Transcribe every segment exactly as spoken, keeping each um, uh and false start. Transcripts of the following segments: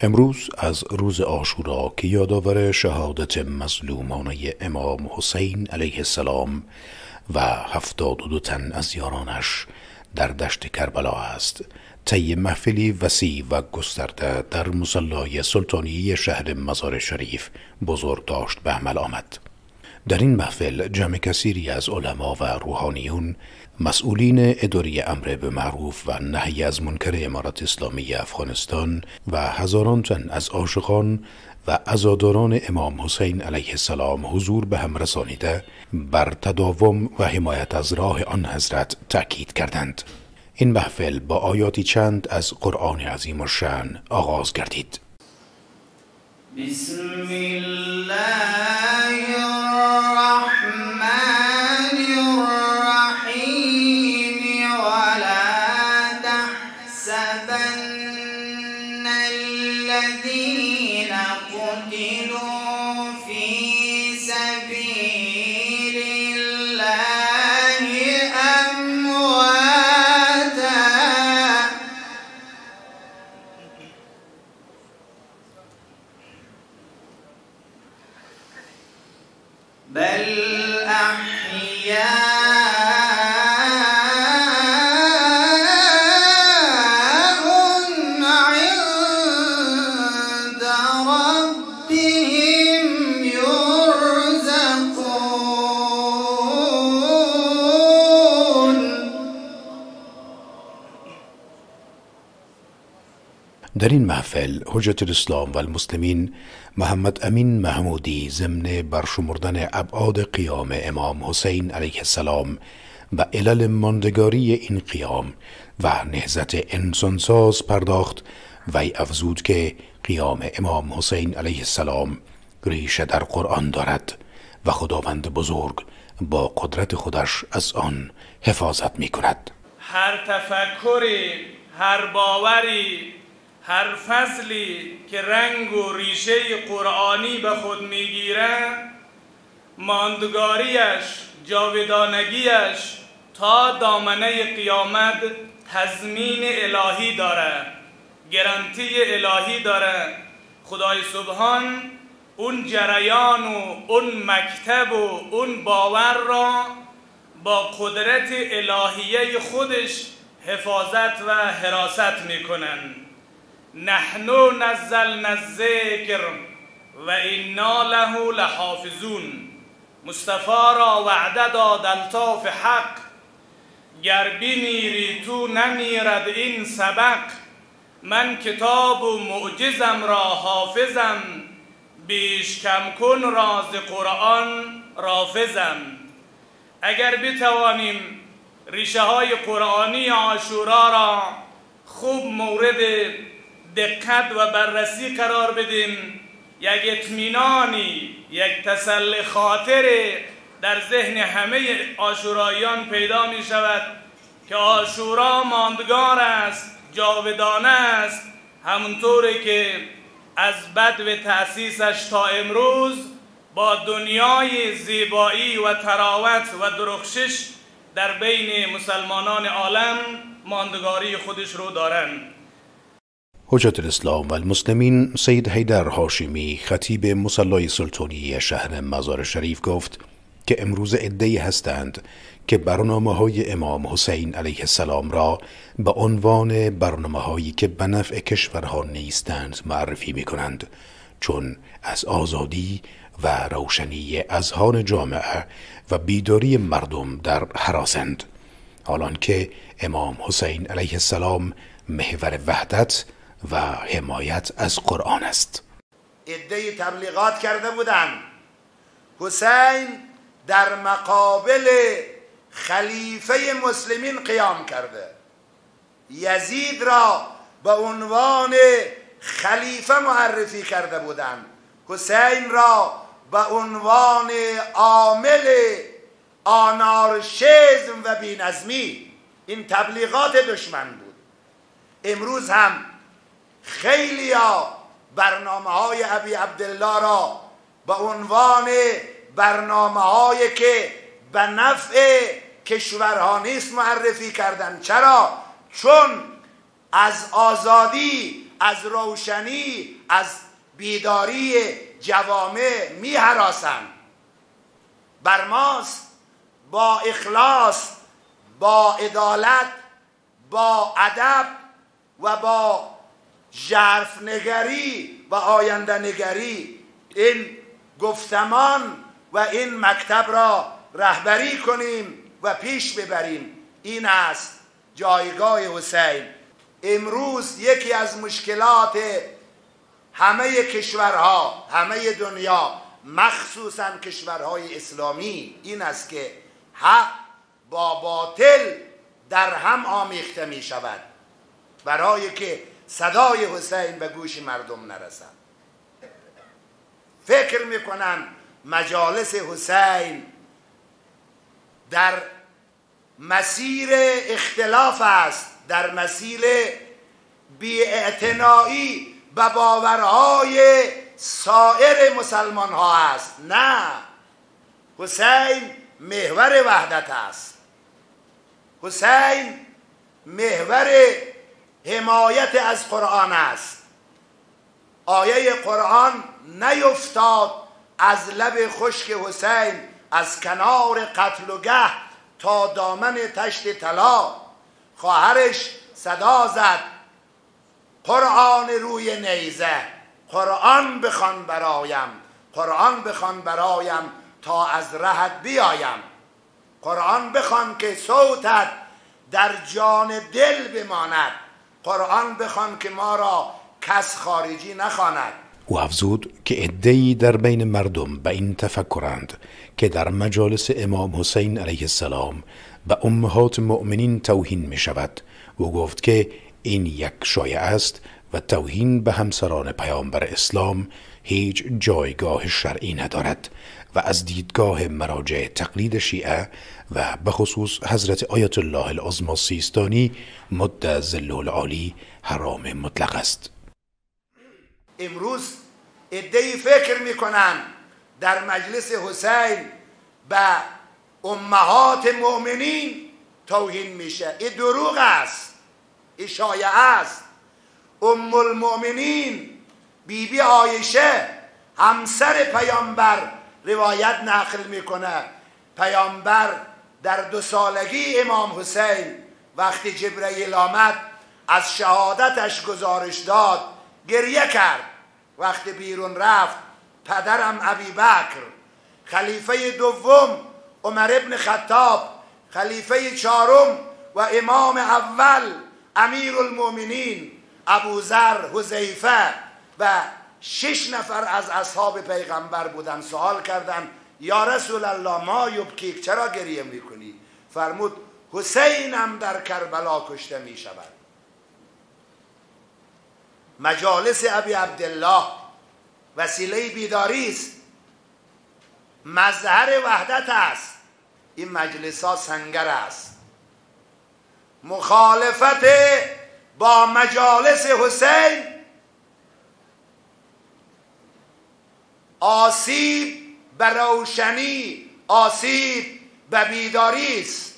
امروز از روز عاشورا که یادآور شهادت مظلومانه امام حسین علیه السلام و هفتاد و دو تن از یارانش در دشت کربلا است، طی محفلی وسیع و گسترده در مصلی سلطانی شهر مزار شریف بزرگ داشت به عمل آمد. در این محفل جمع کثیری از علما و روحانیون، مسئولین اداره امر به معروف و نهی از منکر امارت اسلامی افغانستان و هزاران تن از عاشقان و عزاداران امام حسین علیه السلام حضور به هم رسانیده بر تداوم و حمایت از راه آن حضرت تأکید کردند. این محفل با آیاتی چند از قرآن عظیم الشأن آغاز گردید. بسم الله الرحمن الرحیم ولا تحسبن الذین قتلوا فی سبیل الله امواتا بل أحياء عند ربهم يرزقون. در این محفل حجت الاسلام و المسلمین محمد امین محمودی ضمن برشمردن ابعاد قیام امام حسین علیه السلام و علل ماندگاری این قیام و نهضت انسانساز پرداخت و افزود که قیام امام حسین علیه السلام ریشه در قرآن دارد و خداوند بزرگ با قدرت خودش از آن حفاظت می کند. هر تفکری، هر باوری، هر فضلی که رنگ و ریشه قرآنی به خود میگیره، ماندگاریش، جاودانگیش تا دامنه قیامت تضمین الهی داره، گرانتی الهی داره. خدای سبحان اون جریان و اون مکتب و اون باور را با قدرت الهیه خودش حفاظت و حراست میکنن. نحن نزلنا الذکر و انا له لحافظون. مصطفی را وعده داد الطاف حق، گر بمیری تو نمیرد این سبق. من کتاب و معجزم را حافظم، بیش کم کن راز قرآن رافظم. اگر بتوانیم ریشه های قرآنی عاشورا را خوب مورد دقت و بررسی قرار بدیم، یک اطمینانی، یک تسلی خاطر در ذهن همه عاشوراییان پیدا می شود که عاشورا ماندگار است، جاودانه است، همونطوری که از بدو تأسیسش تا امروز با دنیای زیبایی و تراوت و درخشش در بین مسلمانان عالم ماندگاری خودش رو دارند. حجت الاسلام و المسلمین سید حیدر هاشمی خطیب مصلی سلطانی شهر مزار شریف گفت که امروز عده‌ای هستند که برنامه‌های امام حسین علیه السلام را به عنوان برنامه‌هایی که به نفع کشورها نیستند معرفی می‌کنند، چون از آزادی و روشنی اذهان جامعه و بیداری مردم در هراسند، حالان که امام حسین علیه السلام محور وحدت و حمایت از قرآن است. عده‌ای تبلیغات کرده بودند حسین در مقابل خلیفه مسلمین قیام کرده، یزید را به عنوان خلیفه معرفی کرده بودند، حسین را به عنوان عامل آنارشیسم و بی‌نظمی. این تبلیغات دشمن بود. امروز هم خیلی ها برنامه های ابی عبدالله را به عنوان برنامه هایی که به نفع کشورها نیست معرفی کردن. چرا؟ چون از آزادی، از روشنی، از بیداری جوامع می هراسند. بر ماست با اخلاص، با عدالت، با ادب و با ژرف نگری و آینده نگری این گفتمان و این مکتب را رهبری کنیم و پیش ببریم. این است جایگاه حسین. امروز یکی از مشکلات همه کشورها، همه دنیا، مخصوصا کشورهای اسلامی این است که حق با باطل در هم آمیخته می شود برای که صدای حسین به گوش مردم نرسد. فکر می کنن مجالس حسین در مسیر اختلاف است، در مسیر بی‌اعتنایی به باورهای سایر مسلمان ها است. نه، حسین محور وحدت است. حسین محور حمایت از قرآن است. آیه قرآن نیفتاد از لب خشک حسین از کنار قتل و گه تا دامن تشت طلا. خواهرش صدا زد قرآن روی نیزه، قرآن بخوان برایم، قرآن بخوان برایم تا از رهت بیایم. قرآن بخوان که صوتت در جان دل بماند. قرآن بخوان که ما را کس خارجی نخواند. او افزود که عده‌ای در بین مردم به این تفکرند که در مجالس امام حسین علیه السلام به امهات مؤمنین توهین می شود. او گفت که این یک شایعه است و توهین به همسران پیامبر اسلام هیچ جایگاه شرعی ندارد و از دیدگاه مراجع تقلید شیعه و به خصوص حضرت آیت الله العظمی سیستانی مد ظله العالی حرام مطلق است. امروز عده‌ای فکر میکنن در مجلس حسین به امهات مؤمنین توهین میشه. این دروغ است، این شایعه است. ام المؤمنین بی بی عایشه همسر پیامبر روایت نقل میکنه. پیامبر در دو سالگی امام حسین وقتی جبرئیل آمد از شهادتش گزارش داد گریه کرد. وقتی بیرون رفت پدرم ابی بکر، خلیفه دوم عمر ابن خطاب، خلیفه چهارم و امام اول امیر المؤمنین ابوذر، حذیفه و شش نفر از اصحاب پیغمبر بودن. سوال کردن یا رسول الله ما یبکیک، چرا گریه میکنی؟ فرمود حسینم در کربلا کشته میشود. مجالس ابی عبدالله وسیله بیداری است، مظهر وحدت است. این مجلس ها سنگر است. مخالفت با مجالس حسین آسیب به روشنی، آسیب به بیداری است.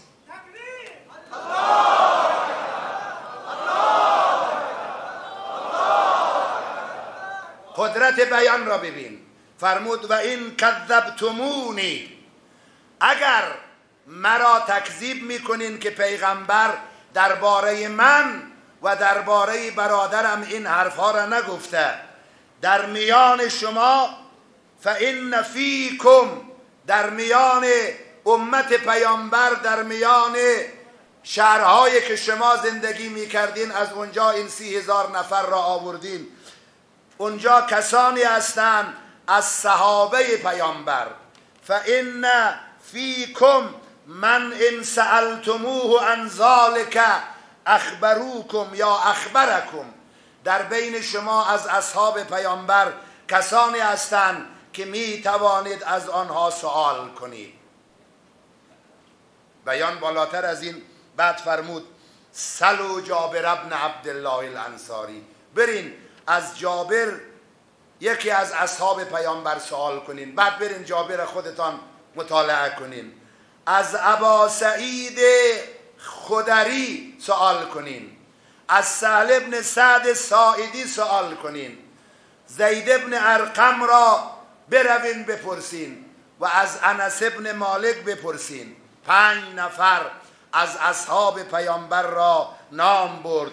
قدرت بیان را ببین. فرمود و این کذبتمونی، اگر مرا تکذیب میکنین که پیغمبر درباره من و درباره برادرم این حرفها را نگفته، در میان شما فإن فیکم، در میان امت پیامبر، در میان شهرهایی که شما زندگی میکردین، از اونجا این سی هزار نفر را آوردین، اونجا کسانی هستند از صحابه پیامبر. فإن فیکم من ان سألتموه عن ذلک اخبروکم یا اخبرکم، در بین شما از اصحاب پیامبر کسانی هستند که می توانید از آنها سوال کنید. بیان بالاتر از این. بعد فرمود سلوا جابر ابن عبدالله الانصاری، برین از جابر یکی از اصحاب پیامبر سوال کنین، بعد برین جابر خودتان مطالعه کنین. از ابا سعید خدری سوال کنین، از سهل ابن سعد ساعدی سوال کنین، زید ابن ارقم را بروین بپرسین و از انس ابن مالک بپرسین. پنج نفر از اصحاب پیامبر را نام برد.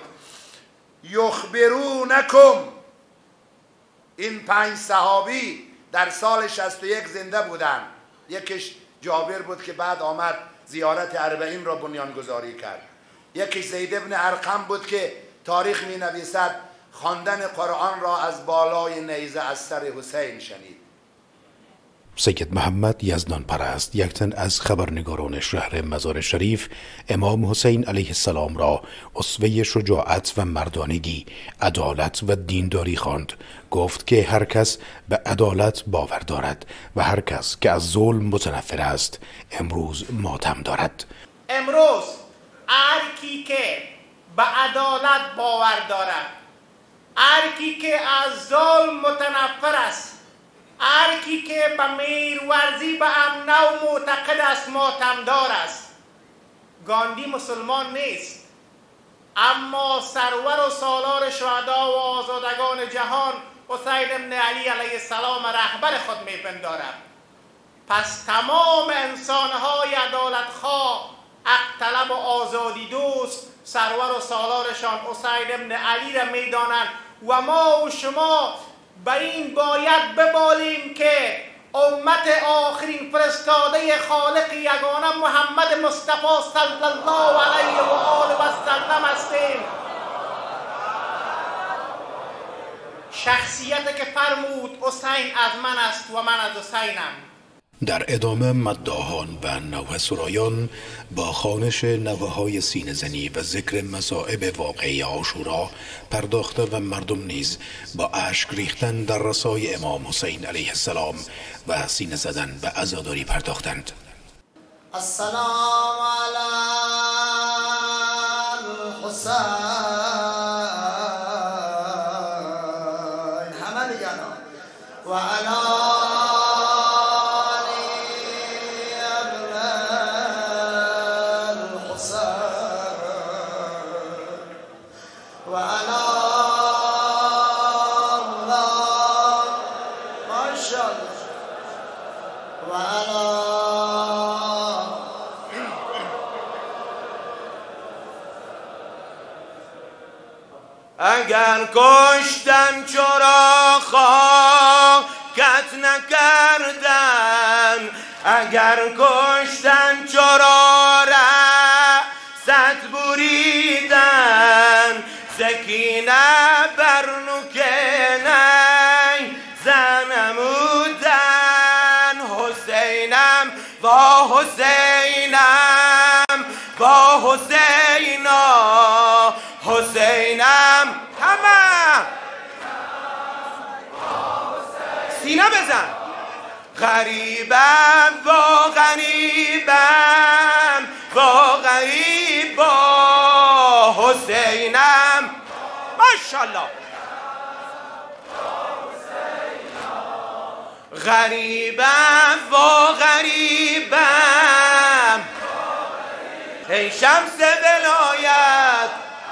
یخبرونکم، این پنج صحابی در سال شصت و یک زنده بودن. یکیش جابر بود که بعد آمد زیارت اربعین را بنیانگذاری کرد. یکیش زید ابن ارقم بود که تاریخ می نویسد خواندن قرآن را از بالای نیزه از سر حسین شنید. سید محمد یزدان پرست، یک تن از خبرنگاران شهر مزار شریف، امام حسین علیه السلام را اسوه شجاعت و مردانگی، عدالت و دینداری خواند. گفت که هر کس به عدالت باور دارد و هر کس که از ظلم متنفر است امروز ماتم دارد. امروز هر کی که به عدالت باور دارد، هر کی که از ظلم متنفر است، هر کی که به میرورزی به امن و معتقد است ماتمدار است. گاندی مسلمان نیست، اما سرور و سالار شهدا و آزادگان جهان حسین ابن علی علیه السلام رهبر خود میپندارد. پس تمام انسانهای عدالت خواه، حق طلب و آزادی دوست سرور و سالارشان حسین ابن علی را میدانند و ما و شما به این باید ببالیم که امت آخرین فرستاده خالق یگانه محمد مصطفی صلی الله علیه و آله و سلم هستیم. شخصیتی که فرمود حسین از من است و من از حسینم. در ادامه مداحان و نوحه سرایان با خوانش نوحه‌های سینه زنی و ذکر مصائب واقعی عاشورا پرداخته و مردم نیز با اشک ریختن در رسای امام حسین علیه السلام و سینه زدن به عزاداری پرداختند. السلام علی الحسین، همه میگن و علی اگر کشتن چرا خاکت نکردن، اگر کشتن چرا رأست بریدن، سکینه بر نوک نی زنمودن. حسینم با حسینم با حسینا، حسینم همه سینه بزن. غریبم با غریبم با غریب با حسینم. ماشاءالله. غریبم با غریبم، ای شمس ولایت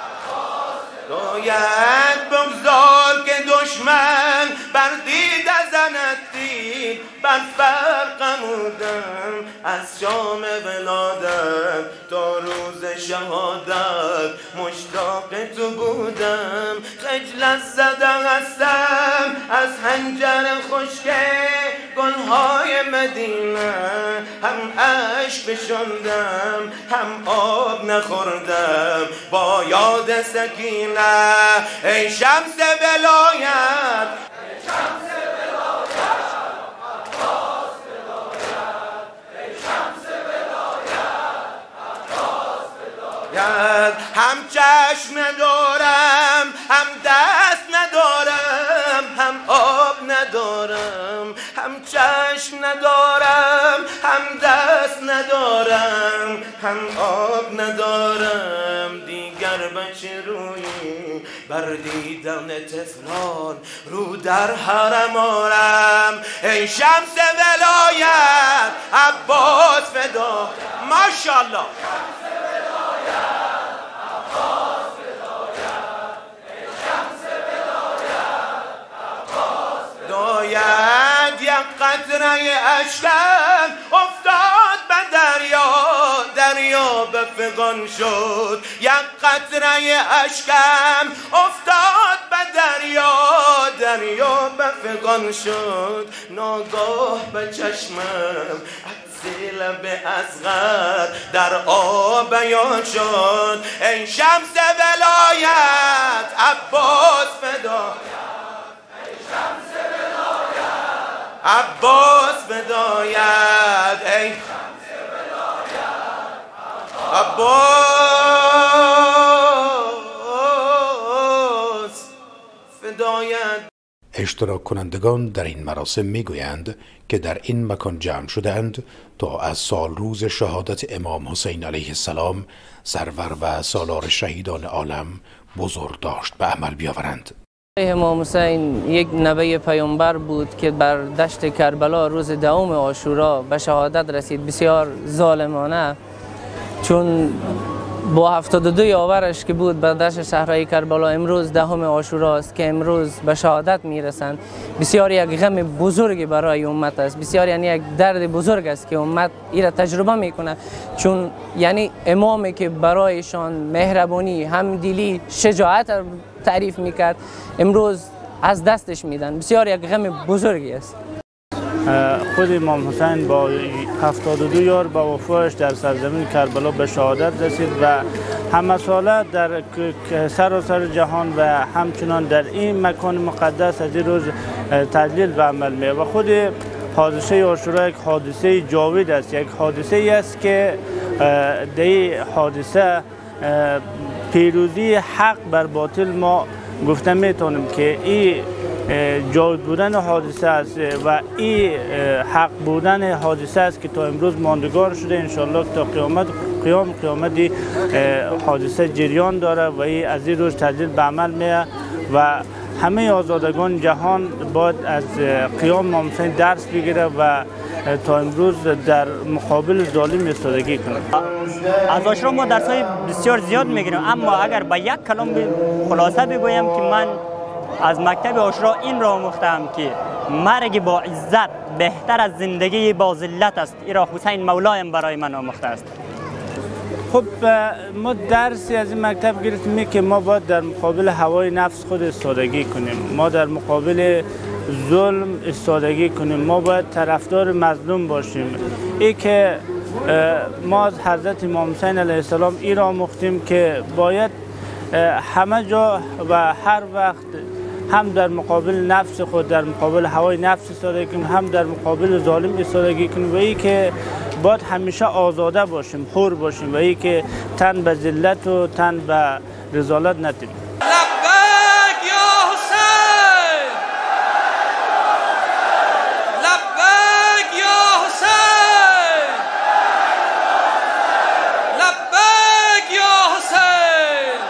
باید بگذار که دشمن بر دیده زند تیر. بر فرقمودم از شام ولادت تا روز شهادت مشتاق تو بودم. خجلت زده هستم از حنجر خشک گلهای مدینه، هم اشک بشندم هم آب نخوردم با یاد سکینه. ای شمس ولایت، ای شمس ولایت، عباس ولایت، ای شمس ولایت، عباس ولایت. هم چشم ندارم هم دست ندارم هم آب ندارم، هم چشم ندارم هم دست ندارم هم آب ندارم. دیگر بچه رویی بر دیدن طفلان رو در حرم آرم. ای شمس ولایت عباس فدا. ماشاءالله. شمس ولایت عباس فدایت. قطره اشکم افتاد به دریا، دریا به فغان شد. یک قطره اشکم افتاد به دریا، دریا به فغان شد. ناگاه به چشمم عکس لب اصغر در آب بیان شد. ای شمس ولایت عباس فدایت، ای شمس ولایت عباس فدایت، ای شمس ولایت عباس فدایت. اشتراک کنندگان در این مراسم میگویند که در این مکان جمع شدند تا از سال روز شهادت امام حسین علیه السلام سرور و سالار شهیدان عالم بزرگ داشت به عمل بیاورند. امام حسین یک نبی پیامبر بود که بر دشت کربلا روز دوم عاشورا به شهادت رسید، بسیار ظالمانه، چون با هفتاد و دو یاورش که بود به دشت صحرای کربلا. امروز دهم عاشورا است که امروز به شهادت میرسند. بسیار یک غم بزرگی برای امت است، بسیار یعنی یک درد بزرگ است که امت این تجربه میکنه، چون یعنی امامی که برایشان مهربانی، همدلی، شجاعت تعریف میکرد امروز از دستش میدن. بسیار یک غم بزرگی است. خود امام حسین با هفتاد و دو یار با وفایش در سرزمین کربلا به شهادت رسید و همه ساله در سراسر جهان و همچنان در این مکان مقدس از این روز تجلیل به عمل می و خود حادثه عاشورا یک حادثه جاوید است، یک حادثه است که در این حادثه پیروزی حق بر باطل ما گفته میتونیم که این جاوید بودن حادثه است و این حق بودن حادثه است که تا امروز ماندگار شده. انشالله تا قیامت قیام قیامتی حادثه جریان داره و این از این روز تجلیل به عمل میه و همه آزادگان جهان باید از قیام امام حسین درس بگیره و تا امروز در مقابل ظالم ایستادگی کنه. از عاشورا ما درس‌های بسیار زیاد میگیریم، اما اگر با یک کلام خلاصه بگویم که من از مکتب عاشورا این را آموختم که مرگ با عزت بهتر از زندگی با ذلت است. این را حسین مولایم برای من آموخته است. خب ما درسی از این مکتب گرفتیم که ما باید در مقابل هوای نفس خود ایستادگی کنیم، ما در مقابل ظلم ایستادگی کنیم، ما باید طرفدار مظلوم باشیم. ای که ما از حضرت امام حسین علیه السلام این را آموختیم که باید همه جا و هر وقت هم در مقابل نفس خود، در مقابل هوای نفس ایستادگی کنیم، هم در مقابل ظالم ایستادگی کنیم و ای که باید همیشه آزاده باشیم، حر باشیم و ای که تن به ذلت و تن به رذالت ندیم. لبیک یا حسین، لبیک یا حسین، لبیک یا حسین.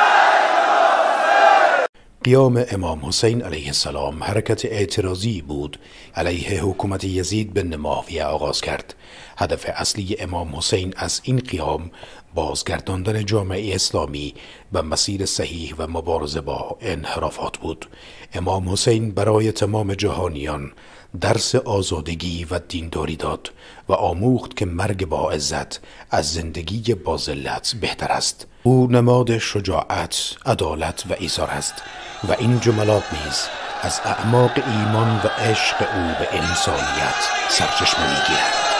قیام امام حسین علیه السلام حرکت اعتراضی بود علیه حکومت یزید بن معاویه آغاز کرد. هدف اصلی امام حسین از این قیام بازگرداندن جامعه اسلامی به مسیر صحیح و مبارزه با انحرافات بود. امام حسین برای تمام جهانیان درس آزادگی و دینداری داد و آموخت که مرگ با عزت از زندگی با ذلت بهتر است. او نماد شجاعت، عدالت و ایثار است و این جملات نیز از اعماق ایمان و عشق او به انسانیت سرچشمه می‌گیرد.